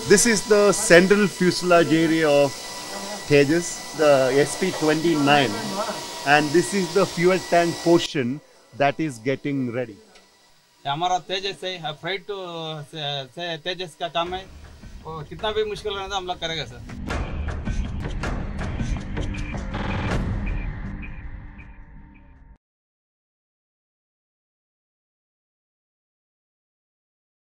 This is the central fuselage area of Tejas, the SP-29, and this is the fuel tank portion that is getting ready. हमारा तेजस है flight से तेजस का काम है, वो कितना भी मुश्किल रहता है हम लोग करेंगे सर।